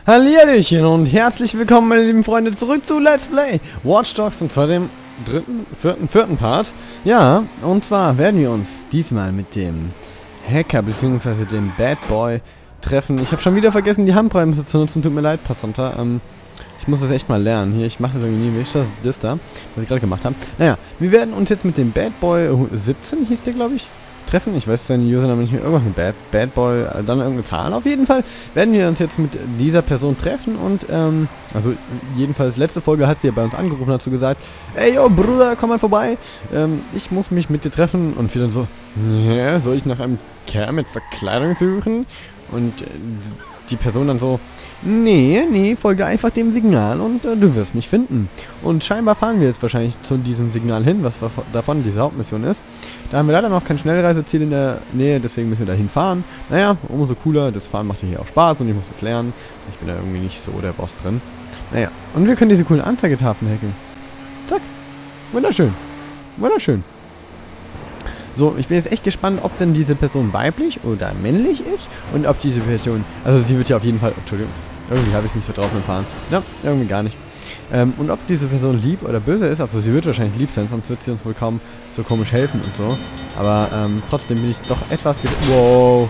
Hallihallöchen und herzlich willkommen, meine lieben Freunde, zurück zu Let's Play Watch Dogs und zwar dem vierten Part. Ja, und zwar werden wir uns diesmal mit dem Hacker bzw. dem Bad Boy treffen. Ich habe schon wieder vergessen, die Handbremse zu nutzen, tut mir leid, Passanta. Ich muss das echt mal lernen. Hier, ich mache das irgendwie nie. Wie ist das da, was ich gerade gemacht habe? Naja, wir werden uns jetzt mit dem Bad Boy 17, hieß der, glaube ich, treffen. Ich weiß seinen Username nicht mehr. Irgendwas mit Bad Boy, dann irgendeine Zahl. Auf jeden Fall werden wir uns jetzt mit dieser Person treffen und, also jedenfalls letzte Folge hat sie ja bei uns angerufen und hat so gesagt, ey, yo, Bruder, komm mal vorbei. Ich muss mich mit dir treffen. Und wir dann so, ja, soll ich nach einem Kerl mit Verkleidung suchen? Und die Person dann so, nee, folge einfach dem Signal und du wirst mich finden. Und scheinbar fahren wir jetzt wahrscheinlich zu diesem Signal hin, was davon diese Hauptmission ist. Da haben wir leider noch kein Schnellreiseziel in der Nähe, deswegen müssen wir dahin fahren. Naja, umso cooler, das Fahren macht hier auch Spaß und ich muss das lernen. Ich bin da irgendwie nicht so der Boss drin. Naja, und wir können diese coolen Anzeigetafeln hacken. Zack, wunderschön, wunderschön. So, ich bin jetzt echt gespannt, ob denn diese Person weiblich oder männlich ist und ob diese Person, also sie wird ja auf jeden Fall, Entschuldigung, irgendwie habe ich es nicht so drauf mit Fahren. Ja, irgendwie gar nicht. Und ob diese Person lieb oder böse ist, also sie wird wahrscheinlich lieb sein, sonst wird sie uns wohl kaum so komisch helfen und so. Aber trotzdem bin ich doch etwas wow.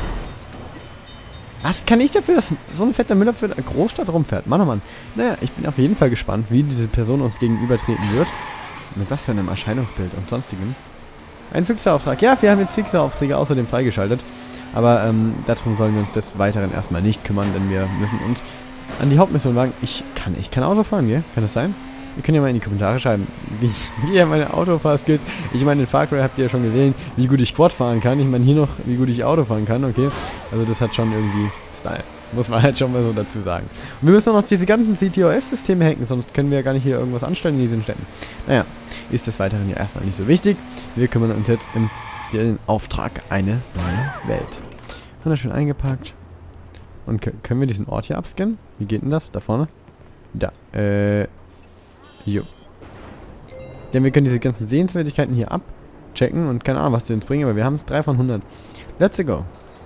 Was kann ich dafür, dass so ein fetter Müller für eine Großstadt rumfährt? Mann, oh Mann. Naja, ich bin auf jeden Fall gespannt, wie diese Person uns gegenübertreten wird. Mit was für einem Erscheinungsbild und sonstigem. Ein Fixerauftrag. Ja, wir haben jetzt Fixeraufträge außerdem freigeschaltet. Aber darum sollen wir uns des Weiteren erstmal nicht kümmern, denn wir müssen uns an die Hauptmission wagen. Ich kann Auto fahren, gell? Kann das sein? Ihr könnt ja mal in die Kommentare schreiben, wie ihr meine Autofahrskills. Ich meine, in Far Cry habt ihr ja schon gesehen, wie gut ich Quad fahren kann. Ich meine hier noch, wie gut ich Auto fahren kann, okay? Also das hat schon irgendwie Style. Muss man halt schon mal so dazu sagen. Und wir müssen auch noch diese ganzen CTOS-Systeme hacken, sonst können wir ja gar nicht hier irgendwas anstellen in diesen Städten. Naja, ist des Weiteren ja erstmal nicht so wichtig. Wir kümmern uns jetzt im den Auftrag eine neue Welt. Wunderschön eingepackt. Und können wir diesen Ort hier abscannen? Wie geht denn das? Da vorne? Da. Jo. Denn wir können diese ganzen Sehenswürdigkeiten hier abchecken und keine Ahnung, was die uns bringen, aber wir haben es 3 von 100. Let's go.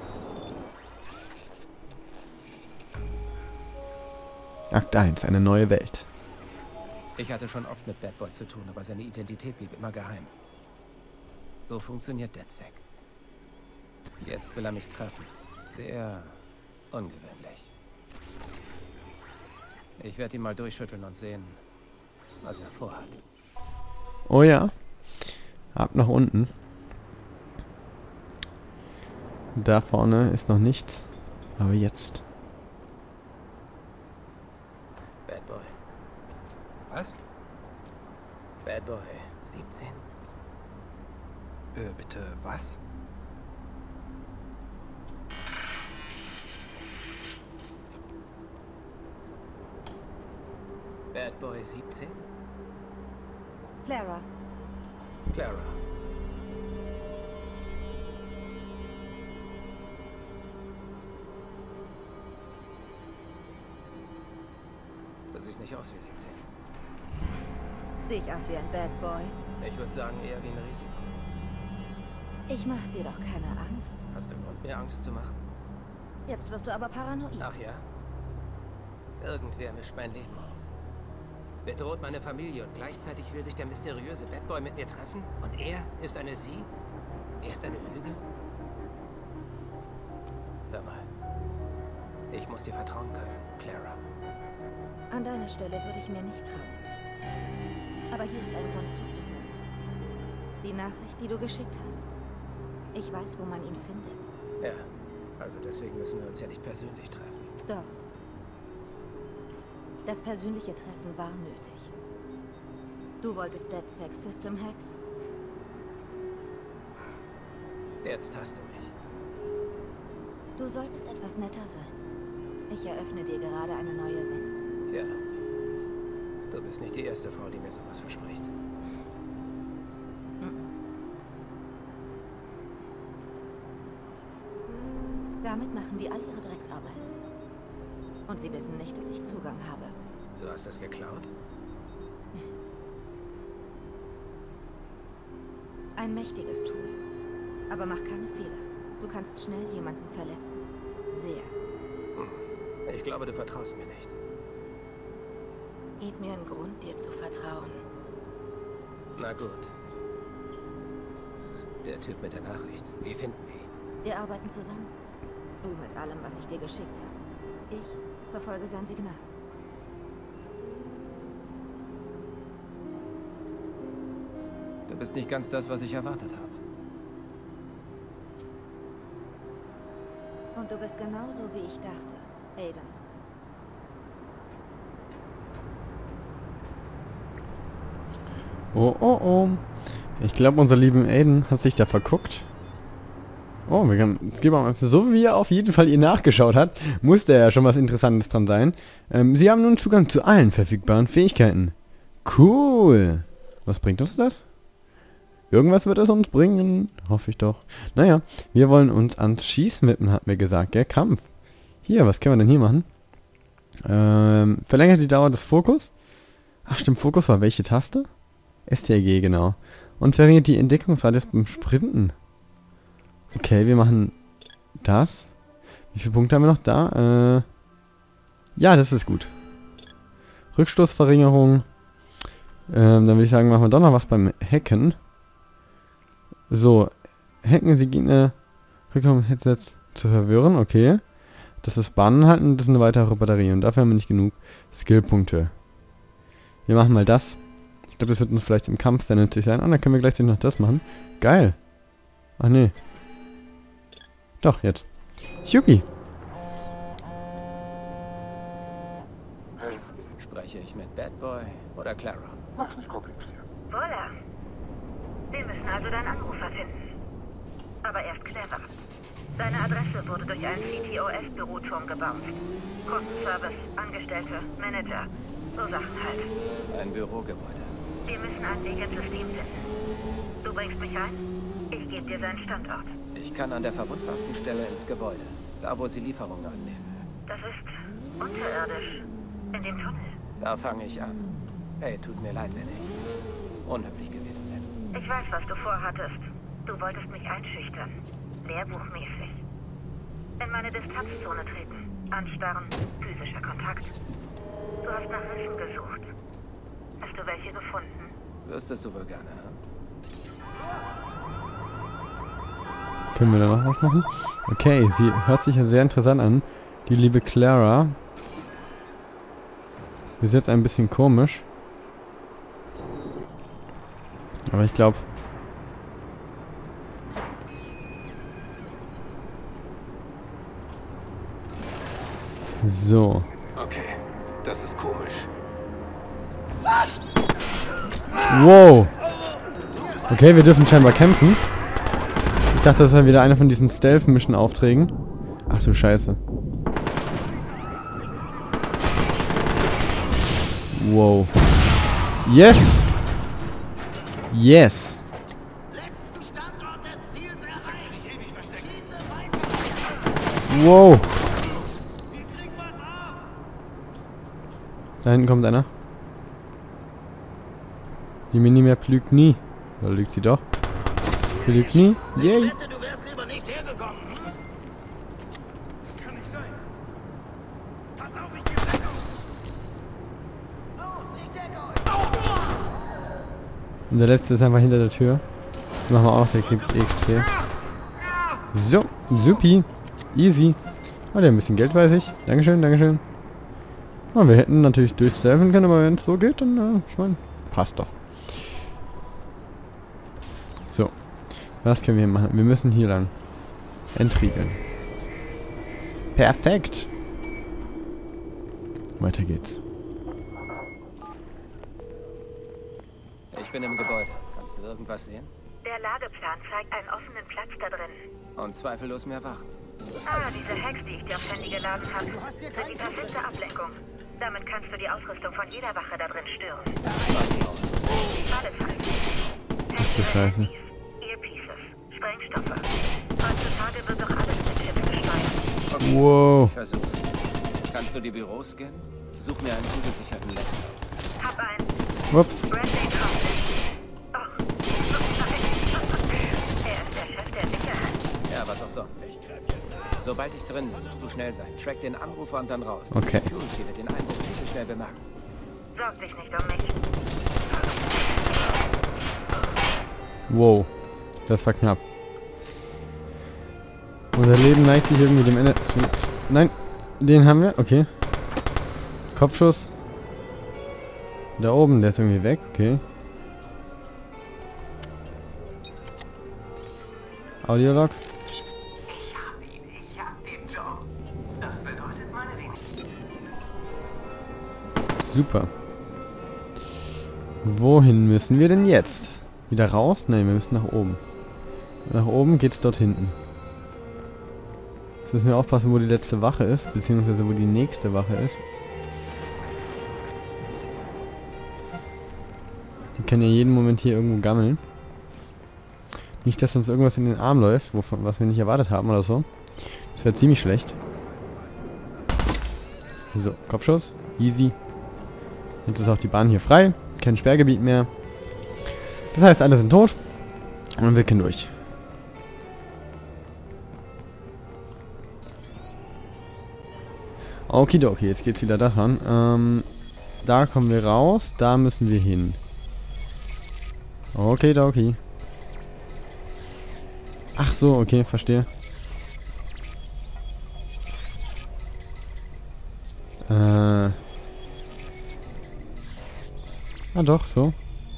Akt 1, eine neue Welt. Ich hatte schon oft mit Bad Boy zu tun, aber seine Identität blieb immer geheim. So funktioniert DedSec. Jetzt will er mich treffen. Sehr ungewöhnlich. Ich werde ihn mal durchschütteln und sehen, was er vorhat. Oh ja. Ab nach unten. Da vorne ist noch nichts. Aber jetzt. Bad Boy. Was? Bad Boy 17? Bitte, was? Bad Boy 17? Clara. Clara. Du siehst nicht aus wie 17. Sehe ich aus wie ein Bad Boy? Ich würde sagen, eher wie ein Risiko. Ich mache dir doch keine Angst. Hast du Grund, mir Angst zu machen? Jetzt wirst du aber paranoid. Ach ja? Irgendwer mischt mein Leben auf. Bedroht meine Familie und gleichzeitig will sich der mysteriöse Bad Boy mit mir treffen? Und er ist eine Sie? Er ist eine Lüge? Hör mal. Ich muss dir vertrauen können, Clara. An deiner Stelle würde ich mir nicht trauen. Aber hier ist ein Grund zuzuhören. Die Nachricht, die du geschickt hast. Ich weiß, wo man ihn findet. Ja, also deswegen müssen wir uns ja nicht persönlich treffen. Doch. Das persönliche Treffen war nötig. Du wolltest DedSec System Hacks? Jetzt hast du mich. Du solltest etwas netter sein. Ich eröffne dir gerade eine neue Welt. Ja. Du bist nicht die erste Frau, die mir sowas verspricht. Damit machen die all ihre Drecksarbeit. Und sie wissen nicht, dass ich Zugang habe. Du hast das geklaut? Ein mächtiges Tool. Aber mach keine Fehler. Du kannst schnell jemanden verletzen. Sehr. Ich glaube, du vertraust mir nicht. Gib mir einen Grund, dir zu vertrauen. Na gut. Der Typ mit der Nachricht. Wie finden wir ihn? Wir arbeiten zusammen. Du mit allem, was ich dir geschickt habe. Ich verfolge sein Signal. Du bist nicht ganz das, was ich erwartet habe. Und du bist genauso, wie ich dachte, Aiden. Oh, oh, oh. Ich glaube, unser lieben Aiden hat sich da verguckt. Oh, wir können, so wie er auf jeden Fall ihr nachgeschaut hat, muss da ja schon was Interessantes dran sein. Sie haben nun Zugang zu allen verfügbaren Fähigkeiten. Cool. Was bringt uns das? Irgendwas wird es uns bringen. Hoffe ich doch. Naja, wir wollen uns ans Schießen widmen, hat mir gesagt. Gell? Kampf. Hier, was können wir denn hier machen? Verlängert die Dauer des Fokus. Ach stimmt, Fokus war welche Taste? STRG, genau. Und verringert die Entdeckungsradius beim Sprinten. Okay, wir machen das. Wie viele Punkte haben wir noch da? Ja, das ist gut. Rückstoßverringerung. Dann würde ich sagen, machen wir doch noch was beim Hacken. So. Hacken Sie Gegner Headset zu verwirren. Okay. Das ist Bahnen halten, das ist eine weitere Batterie. Und dafür haben wir nicht genug Skillpunkte. Wir machen mal das. Ich glaube, das wird uns vielleicht im Kampf sehr nützlich sein. Und dann können wir gleich noch das machen. Geil. Ach nee. Doch, jetzt. Juppie. Hey, Spreche ich mit Bad Boy oder Clara? mach's nicht kompliziert. Voilà. Wir müssen also deinen Anrufer finden. Aber erst clever. Seine Adresse wurde durch einen CTOS-Büroturm gebaut. Kundenservice, Angestellte, Manager, so Sachen halt. Ein Bürogebäude. Wir müssen einen Weg ins System finden. Du bringst mich ein? Ich gebe dir seinen Standort. Ich kann an der verwundbarsten Stelle ins Gebäude. Da, wo sie Lieferungen annehmen. Das ist unterirdisch. In dem Tunnel. Da fange ich an. Hey, tut mir leid, wenn ich unhöflich gewesen bin. Ich weiß, was du vorhattest. Du wolltest mich einschüchtern. Lehrbuchmäßig. In meine Distanzzone treten. Anstarren. Physischer Kontakt. Du hast nach Wissen gesucht. Hast du welche gefunden? Wüsstest du wohl gerne, hm? Können wir da noch was machen? Okay, sie hört sich ja sehr interessant an. Die liebe Clara. Ist jetzt ein bisschen komisch. Aber ich glaube... So. Okay, das ist komisch. Wow. Okay, wir dürfen scheinbar kämpfen. Ich dachte, das wäre wieder einer von diesen Stealth-Mission-Aufträgen. Ach du Scheiße. Wow. Yes! Yes! Wow! Da hinten kommt einer. Die Minimap lügt nie. Oder lügt sie doch? Sie lügt nie. Yay! Du wärst lieber nicht hergekommen. Kann nicht sein. Pass auf, ich gebe Deckung. Los, ich decke euch. Und der letzte ist einfach hinter der Tür. Den machen wir auch noch, der kriegt XP. So, supi. Easy. Oh, der hat ein bisschen Geld, weiß ich. Dankeschön, Dankeschön. Oh, wir hätten natürlich durchstealthen können, aber wenn es so geht, dann, ich meine, passt doch. So. Was können wir hier machen? Wir müssen hier lang. Entriegeln. Perfekt. Weiter geht's. Ich bin im Gebäude. Kannst du irgendwas sehen? Der Lageplan zeigt einen offenen Platz da drin. Und zweifellos mehr Wachen. Ah, diese Hacks, die ich dir aufs Handy geladen habe, sind die perfekte Ablenkung. Damit kannst du die Ausrüstung von jeder Wache da drin stören. Alles halt. Du Scheiße. Earpieces, Sprengstoffe. Heutzutage wird doch alles mit Chips gesteuert. Okay, Wow. ich versuch's. Kannst du die Büros scannen? Such mir einen zugesicherten Laptop. Hab ein Ups. Branding drauf. Oh, so nein. Er ist der Chef der Sicherheit. Ja, was auch sonst. Sobald ich drin bin, musst du schnell sein. Track den Anrufer und dann raus. Okay. Die Security wird den Einbruch ziemlich schnell bemerken. Sorg dich nicht um mich. Wow. Das war knapp. Unser Leben neigt sich irgendwie dem Ende zu... Nein, den haben wir. Okay. Kopfschuss. Da oben, der ist irgendwie weg. Okay. Audiolog. Ich hab den Job. Das bedeutet meine Wenigkeit. Super. Wohin müssen wir denn jetzt? Wieder raus? Nein, wir müssen nach oben. Nach oben geht's dort hinten. Jetzt müssen wir aufpassen, wo die letzte Wache ist, beziehungsweise wo die nächste Wache ist. Die kann ja jeden Moment hier irgendwo gammeln. Nicht, dass uns irgendwas in den Arm läuft, was wir nicht erwartet haben oder so. Das wäre ziemlich schlecht. So, Kopfschuss. Easy. Jetzt ist auch die Bahn hier frei. Kein Sperrgebiet mehr. Das heißt, alle sind tot. Und wir können durch. Okidoki, jetzt geht's wieder daran. Da kommen wir raus. Da müssen wir hin. Okidoki. Ach so, okay, verstehe. Ah doch, so.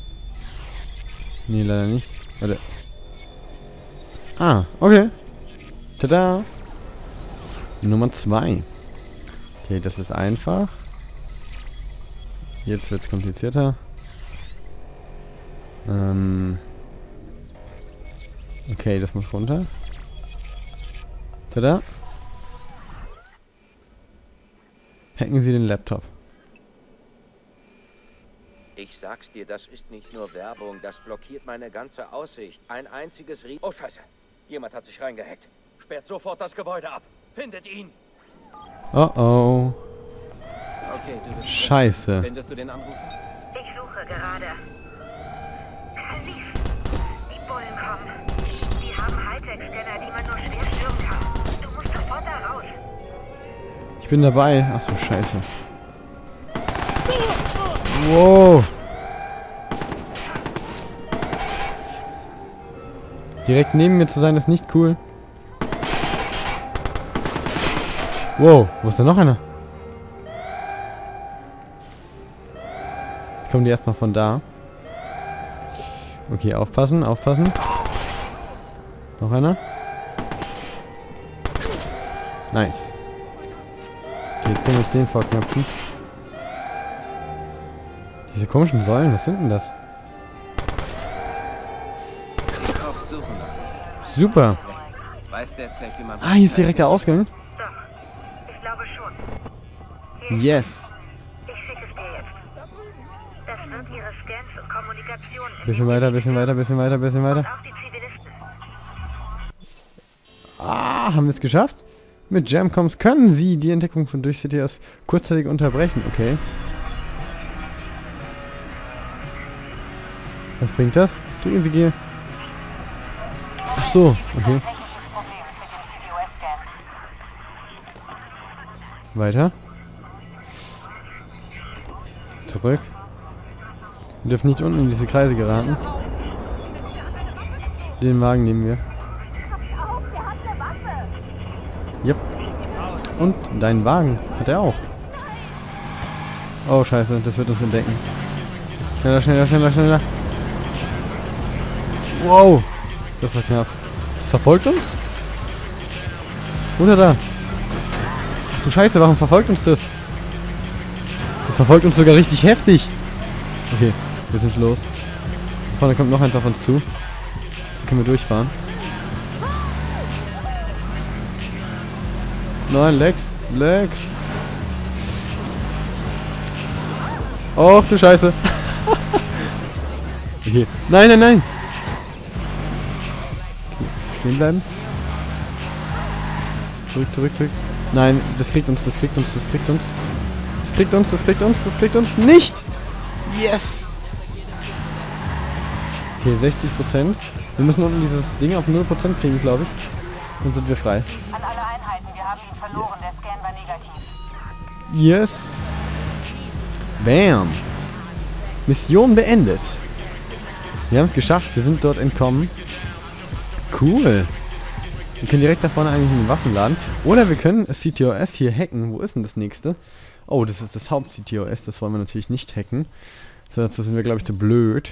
Nee, leider nicht. Warte. Ah, okay. Tada. Nummer 2. Okay, das ist einfach. Jetzt wird's komplizierter. Okay, das muss runter. Tada. Hacken Sie den Laptop. Ich sag's dir, das ist nicht nur Werbung, das blockiert meine ganze Aussicht. Ein einziges Oh, Scheiße. Jemand hat sich reingehackt. Sperrt sofort das Gebäude ab. Findet ihn. Oh oh. Okay, du bist... Scheiße. Findest du den Anrufer? Ich suche gerade. Lief. Die Bullen kommen. Die haben Hightech-Scanner, die man nur schwer stören kann. Du musst sofort da raus. Ich bin dabei. Ach so, Scheiße. Wow. Direkt neben mir zu sein, ist nicht cool. Wow, wo ist denn noch einer? Jetzt kommen die erstmal von da. Okay, aufpassen, aufpassen. Noch einer? Nice. Okay, jetzt kann ich den vorknöpfen. Diese komischen Säulen, was sind denn das? Super. Weiß der Zack, wie man... Ah, hier ist direkt der Ausgang. Doch, ich glaube schon. Yes. Ich schicke es dir jetzt. Das wird ihre Scans und Kommunikation... Bisschen weiter, bisschen weiter, bisschen weiter, bisschen weiter. Und auch die Zivilisten. Ah, haben wir es geschafft? Mit Jamcoms können Sie die Entdeckung von Durch-CTOs kurzzeitig unterbrechen. Okay. Was bringt das? Drücken Sie G. Ach so, okay. Weiter. Zurück. Wir dürfen nicht unten in diese Kreise geraten. Den Wagen nehmen wir. Yep. Und deinen Wagen hat er auch. Oh scheiße, das wird uns entdecken. Schneller, schneller, schneller, schneller. Wow. Das war knapp. Das verfolgt uns? Oder da? Ach du Scheiße, warum verfolgt uns das? Das verfolgt uns sogar richtig heftig. Okay, wir sind los. Vorne kommt noch eins auf uns zu. Da können wir durchfahren. Nein, Lex. Lex. Och du Scheiße. Okay. Nein, nein, nein. Okay. Stehen bleiben. Zurück, zurück, zurück. Nein, das kriegt uns, das kriegt uns, das kriegt uns. Das kriegt uns, das kriegt uns, das kriegt uns nicht. Yes. Okay, 60%. Wir müssen unten dieses Ding auf 0% kriegen, glaube ich. Dann sind wir frei. An alle Einheiten. verloren, der Scan war negativ. Yes. Bam. Mission beendet. Wir haben es geschafft. Wir sind dort entkommen. Cool. Wir können direkt da vorne eigentlich einen Waffenladen. Oder wir können das CTOS hier hacken. Wo ist denn das nächste? Oh, das ist das Haupt-CTOS. Das wollen wir natürlich nicht hacken. So, dazu sind wir, glaube ich, zu blöd.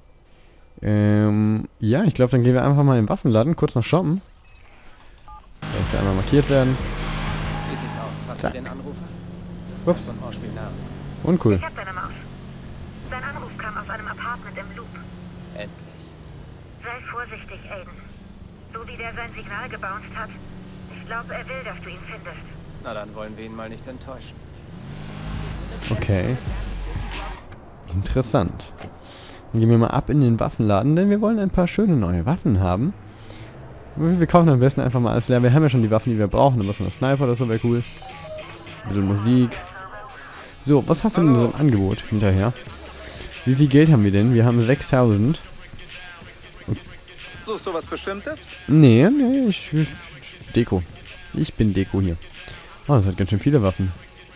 Ja, ich glaube, dann gehen wir einfach mal in den Waffenladen. Kurz noch shoppen. Soll da einmal markiert werden. Wie sieht's aus? Hast Zack. du den Anrufer? Das Ups. war so ein Ohrspiel nach. Uncool. Ich hab deine Maus. Dein Anruf kam aus einem Apartment im Loop. Endlich. Sei vorsichtig, Aiden. So wie der sein Signal gebounced hat. Ich glaube, er will, dass du ihn findest. Na, dann wollen wir ihn mal nicht enttäuschen. Okay. Interessant. Dann gehen wir mal ab in den Waffenladen, denn wir wollen ein paar schöne neue Waffen haben. Wir kaufen am besten einfach mal alles leer. Wir haben ja schon die Waffen, die wir brauchen. Aber so ein Sniper oder so wäre cool. Ein bisschen Musik. So, was hast du denn so im Angebot hinterher? Wie viel Geld haben wir denn? Wir haben 6000. Suchst du was Bestimmtes? Nee, ich Deko. Ich bin Deko hier. Oh, das hat ganz schön viele Waffen.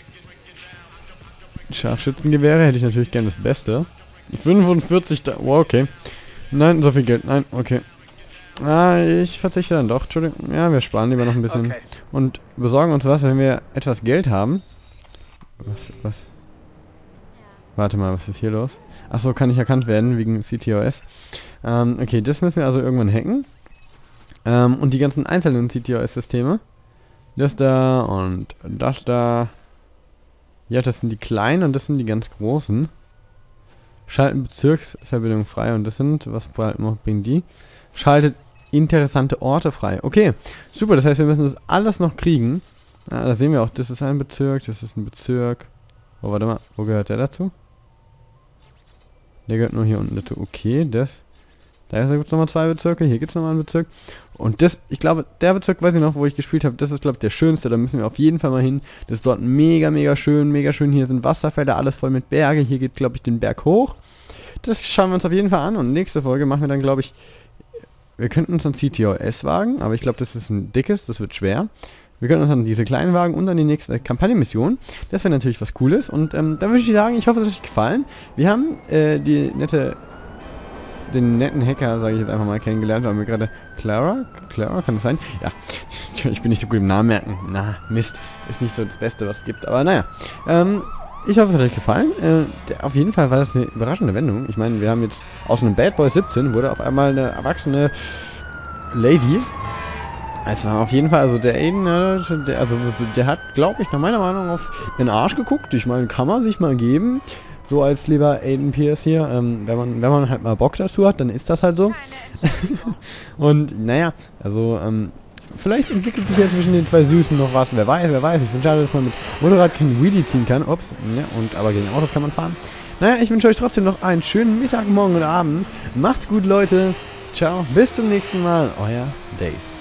Scharfschützengewehre hätte ich natürlich gerne das Beste. 45 da. Oh, okay. Nein, so viel Geld. Nein, okay. Ah, ich verzichte dann doch. Entschuldigung. Ja, wir sparen lieber noch ein bisschen. Okay. Und besorgen uns was, wenn wir etwas Geld haben. Was? Warte mal, was ist hier los? Achso, kann nicht erkannt werden wegen CTOS. Okay, das müssen wir also irgendwann hacken. Und die ganzen einzelnen CTOS-Systeme. Das da und das da. Ja, das sind die kleinen und das sind die ganz großen. Schalten Bezirksverbindung frei und das sind, was bringen die? Schaltet interessante Orte frei. Okay, super, das heißt, wir müssen das alles noch kriegen. Ah, da sehen wir auch, das ist ein Bezirk, das ist ein Bezirk. Oh, warte mal, wo gehört der dazu? Der gehört nur hier unten dazu. Okay, das. Da gibt es nochmal 2 Bezirke, hier gibt es nochmal einen Bezirk. Und das, ich glaube, der Bezirk, weiß ich noch, wo ich gespielt habe, das ist, glaube ich, der schönste. Da müssen wir auf jeden Fall mal hin. Das ist dort mega, mega schön, mega schön. Hier sind Wasserfälle, alles voll mit Berge. Hier geht, glaube ich, den Berg hoch. Das schauen wir uns auf jeden Fall an. Und nächste Folge machen wir dann, glaube ich, wir könnten uns ein CTOS wagen, aber ich glaube, das ist ein dickes, das wird schwer. Wir können uns dann diese kleinen Wagen und dann die nächste Kampagnenmission. Das wäre natürlich was Cooles. Und da würde ich sagen, ich hoffe, es hat euch gefallen. Wir haben den netten Hacker, sage ich jetzt einfach mal, kennengelernt. Haben wir gerade Clara, kann das sein? Ja, ich bin nicht so gut im Namen merken. Na, Mist. Ist nicht so das Beste, was es gibt. Aber naja. Ich hoffe, es hat euch gefallen. Auf jeden Fall war das eine überraschende Wendung. Ich meine, wir haben jetzt aus einem Bad Boy 17 wurde auf einmal eine erwachsene Lady. Es war auf jeden Fall, also der Aiden, der hat, glaube ich, nach meiner Meinung auf den Arsch geguckt. Ich meine, kann man sich mal geben. So als lieber Aiden Pierce hier. Wenn man halt mal Bock dazu hat, dann ist das halt so. Und naja, also vielleicht entwickelt sich ja zwischen den zwei Süßen noch was. Wer weiß. Ich finde schade, dass man mit Motorrad kein Wheelie ziehen kann. Ups. Ja, aber gegen Autos kann man fahren. Naja, ich wünsche euch trotzdem noch einen schönen Mittag, Morgen oder Abend. Macht's gut, Leute. Ciao. Bis zum nächsten Mal. Euer Days.